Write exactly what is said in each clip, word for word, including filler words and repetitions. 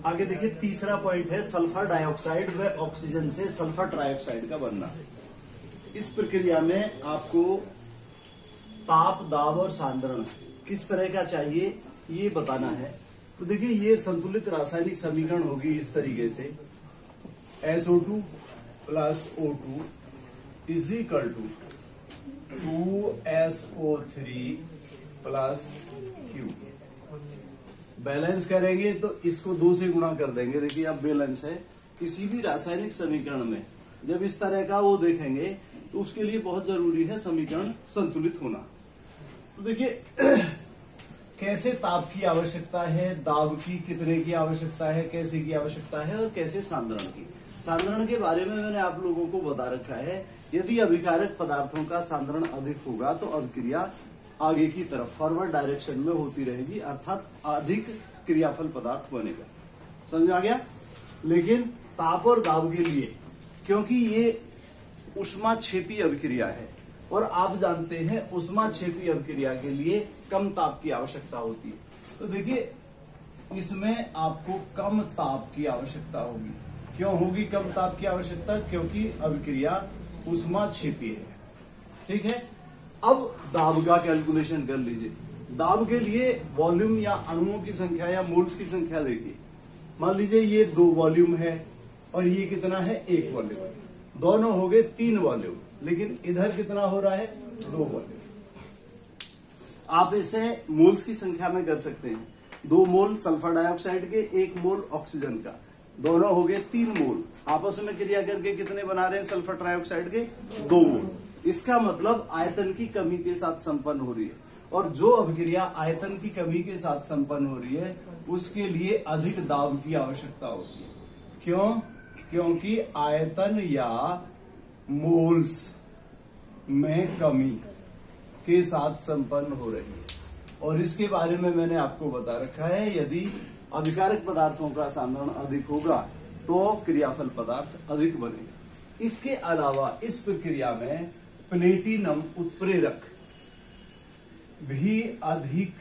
आगे देखिए तीसरा पॉइंट है सल्फर डाइऑक्साइड व ऑक्सीजन से सल्फर ट्राइऑक्साइड का बनना। इस प्रक्रिया में आपको ताप, दाब और सांद्रण किस तरह का चाहिए ये बताना है। तो देखिए ये संतुलित रासायनिक समीकरण होगी इस तरीके से, S O two plus O two is equal to two S O three plus Q. Balance करेंगे तो इसको दो से गुणा कर देंगे। देखिए अब बैलेंस है। किसी भी रासायनिक समीकरण में जब इस तरह का वो देखेंगे तो उसके लिए बहुत जरूरी है समीकरण संतुलित होना। तो देखिए कैसे ताप की आवश्यकता है, दाब की कितने की आवश्यकता है, कैसे की आवश्यकता है और कैसे सांद्रण की। सांद्रण के बारे में मैंने आप लोगों को बता रखा है। यदि अभिकारक पदार्थों का सांद्रण अधिक होगा तो अभिक्रिया आगे की तरफ फॉरवर्ड डायरेक्शन में होती रहेगी, अर्थात अधिक क्रियाफल पदार्थ बनेगा। समझ आ गया। लेकिन ताप और दाब के लिए, क्योंकि ये ऊष्माक्षेपी अभिक्रिया है और आप जानते हैं ऊष्माक्षेपी अभिक्रिया के लिए कम ताप की आवश्यकता होती है। तो देखिए इसमें आपको कम ताप की आवश्यकता होगी। क्यों होगी कम ताप की आवश्यकता? क्योंकि अभिक्रिया ऊष्माक्षेपी है। ठीक है। अब दाब का कैलकुलेशन कर लीजिए। दाब के लिए वॉल्यूम या अणुओं की संख्या या मोल्स की संख्या देखिए। मान लीजिए ये दो वॉल्यूम है और ये कितना है? एक वॉल्यूम। दोनों हो गए तीन वॉल्यूम, लेकिन इधर कितना हो रहा है? दो वॉल्यूम। आप इसे मोल्स की संख्या में कर सकते हैं। दो मोल सल्फर डाइऑक्साइड के, एक मोल ऑक्सीजन का, दोनों हो गए तीन मोल। आपस में क्रिया करके कितने बना रहे हैं सल्फर ट्राइऑक्साइड के? दो मोल। इसका मतलब आयतन की कमी के साथ संपन्न हो रही है, और जो अभिक्रिया आयतन की कमी के साथ संपन्न हो रही है उसके लिए अधिक दाब की आवश्यकता होती है। क्यों? क्योंकि आयतन या मोल्स में कमी के साथ संपन्न हो रही है। और इसके बारे में मैंने आपको बता रखा है, यदि अभिकारक पदार्थों का सांद्रण अधिक होगा तो क्रियाफल पदार्थ अधिक बनेगा। इसके अलावा इस प्रक्रिया में प्लेटिनम उत्प्रेरक भी अधिक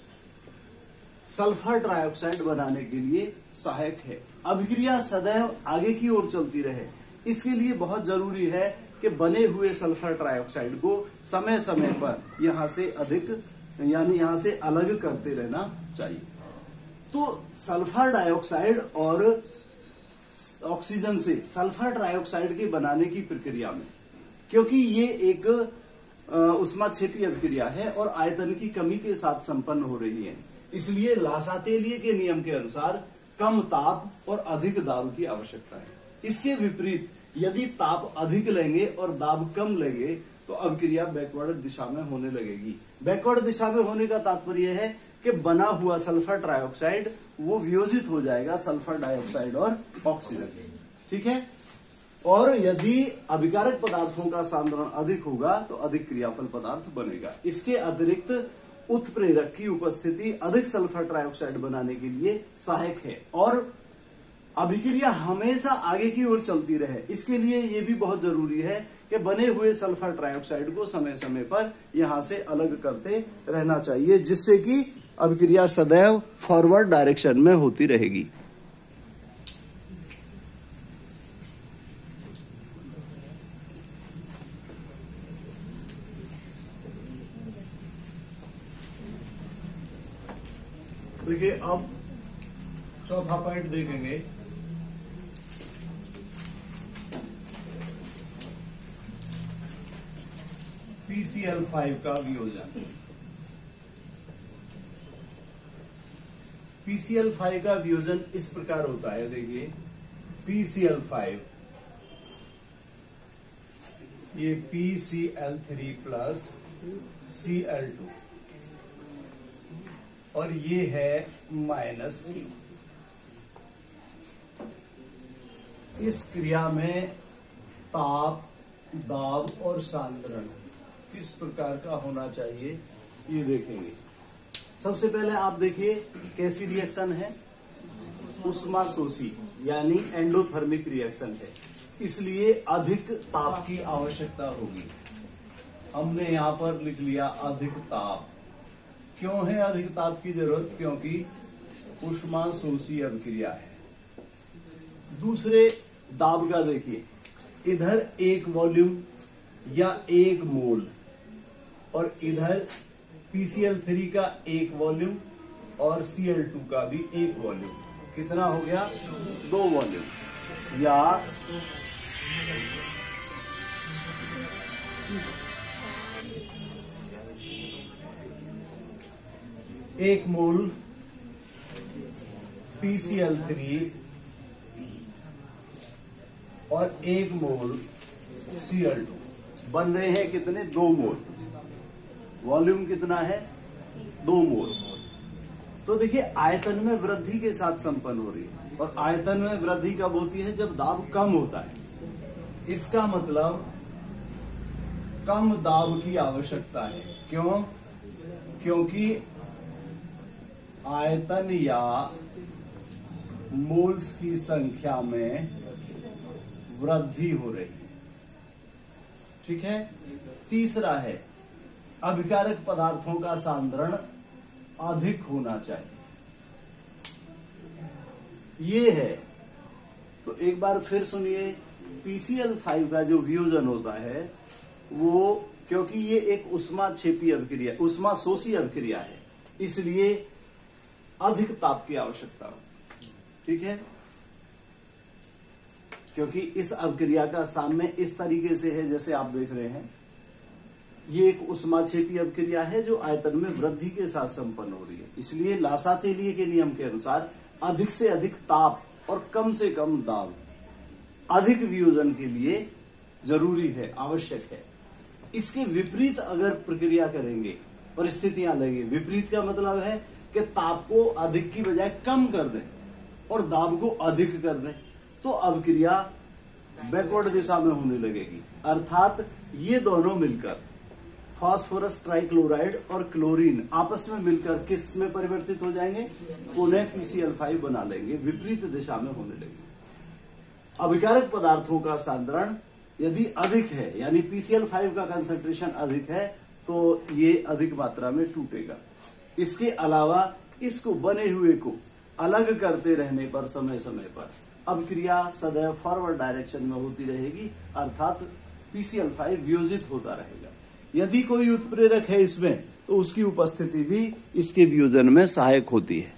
सल्फर ट्राइऑक्साइड बनाने के लिए सहायक है। अभिक्रिया सदैव आगे की ओर चलती रहे, इसके लिए बहुत जरूरी है कि बने हुए सल्फर ट्राइऑक्साइड को समय समय पर यहां से अधिक यानी यहां से अलग करते रहना चाहिए। तो सल्फर डाइऑक्साइड और ऑक्सीजन से सल्फर ट्राइऑक्साइड के बनाने की प्रक्रिया में, क्योंकि ये एक ऊष्माक्षेपी अभिक्रिया है और आयतन की कमी के साथ संपन्न हो रही है, इसलिए लासातेलिए के नियम के अनुसार कम ताप और अधिक दाब की आवश्यकता है। इसके विपरीत यदि ताप अधिक लेंगे और दाब कम लेंगे तो अभिक्रिया बैकवर्ड दिशा में होने लगेगी। बैकवर्ड दिशा में होने का तात्पर्य है कि बना हुआ सल्फर ट्राइऑक्साइड वो वियोजित हो जाएगा सल्फर डाइऑक्साइड और ऑक्सीजन। ठीक है। और यदि अभिकारक पदार्थों का सांद्रण अधिक होगा तो अधिक क्रियाफल पदार्थ बनेगा। इसके अतिरिक्त उत्प्रेरक की उपस्थिति अधिक सल्फर ट्राइऑक्साइड बनाने के लिए सहायक है और अभिक्रिया हमेशा आगे की ओर चलती रहे। इसके लिए यह भी बहुत जरूरी है कि बने हुए सल्फर ट्राइऑक्साइड को समय समय पर यहां से अलग करते रहना चाहिए, जिससे कि अभिक्रिया सदैव फॉरवर्ड डायरेक्शन में होती रहेगी। देखिए अब चौथा पॉइंट देखेंगे। पी सी एल फाइव का वियोजन। पी सी एल फाइव का वियोजन इस प्रकार होता है। देखिए पी सी एल फाइव, ये P C L three plus C L two और ये है माइनस क्यू। इस क्रिया में ताप, दाब और सांद्रण किस प्रकार का होना चाहिए ये देखेंगे। सबसे पहले आप देखिए कैसी रिएक्शन है, उष्माशोषी यानी एंडोथर्मिक रिएक्शन है, इसलिए अधिक ताप की आवश्यकता होगी। हमने यहां पर लिख लिया अधिक ताप। क्यों है अधिक ताप की जरूरत? क्योंकि उष्माशोषी अभिक्रिया है। दूसरे दाब का देखिए, इधर एक वॉल्यूम या एक मोल और इधर पी सी एल थ्री का एक वॉल्यूम और सी एल टू का भी एक वॉल्यूम, कितना हो गया? दो वॉल्यूम। या एक mole P C L three और एक मोल सी एल टू बन रहे हैं कितने? दो मोल। वॉल्यूम कितना है? दो मोल। तो देखिए आयतन में वृद्धि के साथ संपन्न हो रही है, और आयतन में वृद्धि कब होती है? जब दाब कम होता है। इसका मतलब कम दाब की आवश्यकता है। क्यों? क्योंकि आयतन या मोल्स की संख्या में वृद्धि हो रही है। ठीक है। तीसरा है अभिकारक पदार्थों का सांद्रण अधिक होना चाहिए। ये है। तो एक बार फिर सुनिए, पी सी एल फाइव का जो वियोजन होता है वो, क्योंकि ये एक उष्माक्षेपी अभिक्रिया, उष्मा शोषी अभिक्रिया है, इसलिए अधिक ताप की आवश्यकता हो। ठीक है। क्योंकि इस अभिक्रिया का साम्य इस तरीके से है जैसे आप देख रहे हैं, ये एक उष्माक्षेपी अभिक्रिया है जो आयतन में वृद्धि के साथ संपन्न हो रही है। इसलिए लासातेलिए के नियम के अनुसार अधिक से अधिक ताप और कम से कम दाब अधिक वियोजन के लिए जरूरी है, आवश्यक है। इसके विपरीत अगर प्रक्रिया करेंगे, परिस्थितियां लेंगे, विपरीत का मतलब है कि ताप को अधिक की बजाय कम कर दें और दाब को अधिक कर दें, तो अभिक्रिया बैकवर्ड दिशा में होने लगेगी। अर्थात ये दोनों मिलकर, फास्फोरस ट्राइक्लोराइड और क्लोरीन आपस में मिलकर किस में परिवर्तित हो जाएंगे? पुनः पी सी एल फाइव बना लेंगे, विपरीत दिशा में होने लगेंगे। अभिकारक पदार्थों का सांद्रण यदि अधिक है, यानी पी सी एल फाइव का कंसंट्रेशन अधिक है, तो ये अधिक मात्रा में टूटेगा। इसके अलावा इसको बने हुए को अलग करते रहने पर समय समय पर अभिक्रिया सदैव फॉरवर्ड डायरेक्शन में होती रहेगी, अर्थात पी सी एल फाइव वियोजित होता रहेगा। यदि कोई उत्प्रेरक है इसमें, तो उसकी उपस्थिति भी इसके वियोजन में सहायक होती है।